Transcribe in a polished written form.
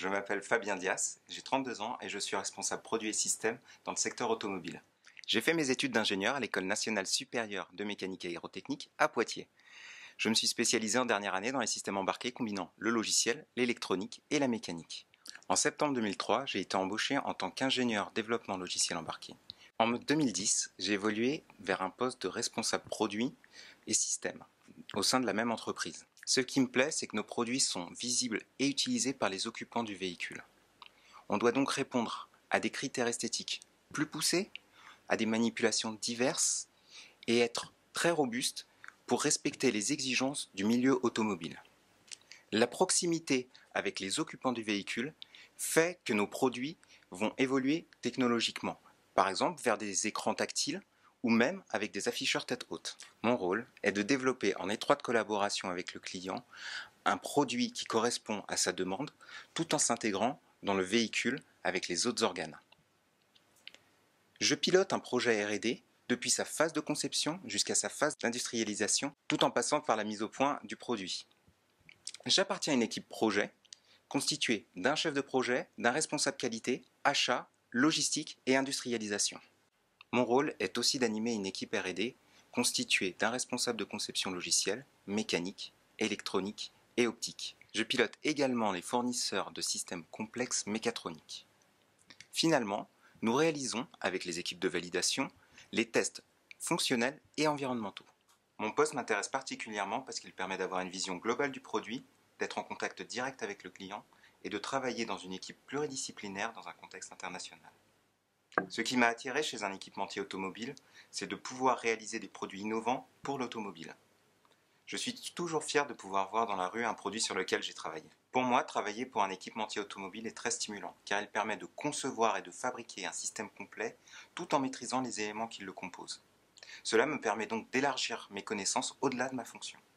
je m'appelle Fabien Dias, j'ai 32 ans et je suis responsable produits et systèmes dans le secteur automobile. J'ai fait mes études d'ingénieur à l'École nationale supérieure de mécanique aérotechnique à Poitiers. Je me suis spécialisé en dernière année dans les systèmes embarqués combinant le logiciel, l'électronique et la mécanique. En septembre 2003, j'ai été embauché en tant qu'ingénieur développement logiciel embarqué. En 2010, j'ai évolué vers un poste de responsable produits et systèmes au sein de la même entreprise. Ce qui me plaît, c'est que nos produits sont visibles et utilisés par les occupants du véhicule. On doit donc répondre à des critères esthétiques plus poussés, à des manipulations diverses et être très robuste pour respecter les exigences du milieu automobile. La proximité avec les occupants du véhicule fait que nos produits vont évoluer technologiquement, par exemple vers des écrans tactiles ou même avec des afficheurs tête haute. Mon rôle est de développer en étroite collaboration avec le client un produit qui correspond à sa demande tout en s'intégrant dans le véhicule avec les autres organes. Je pilote un projet R&D depuis sa phase de conception jusqu'à sa phase d'industrialisation, tout en passant par la mise au point du produit. J'appartiens à une équipe projet constituée d'un chef de projet, d'un responsable qualité, achat, logistique et industrialisation. Mon rôle est aussi d'animer une équipe R&D constituée d'un responsable de conception logicielle, mécanique, électronique et optique. Je pilote également les fournisseurs de systèmes complexes mécatroniques. Finalement, nous réalisons, avec les équipes de validation, les tests fonctionnels et environnementaux. Mon poste m'intéresse particulièrement parce qu'il permet d'avoir une vision globale du produit, d'être en contact direct avec le client et de travailler dans une équipe pluridisciplinaire dans un contexte international. Ce qui m'a attiré chez un équipementier automobile, c'est de pouvoir réaliser des produits innovants pour l'automobile. Je suis toujours fier de pouvoir voir dans la rue un produit sur lequel j'ai travaillé. Pour moi, travailler pour un équipementier automobile est très stimulant, car il permet de concevoir et de fabriquer un système complet tout en maîtrisant les éléments qui le composent. Cela me permet donc d'élargir mes connaissances au-delà de ma fonction.